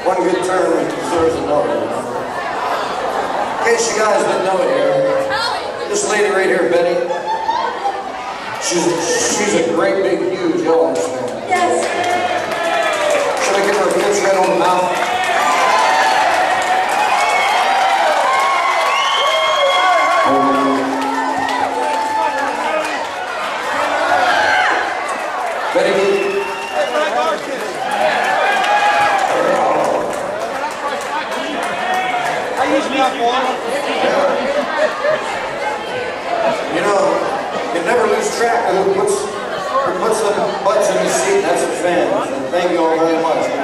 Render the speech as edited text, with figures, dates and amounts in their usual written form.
one good turn deserves another. You know? In case you guys didn't know it here, this lady right here, Betty, she's a great big huge Elvis fan. Yes. Should I give her a kiss right on the mouth? Betty, you know, you never lose track of who puts the butts in the seat. That's the fans. And thank you all very much.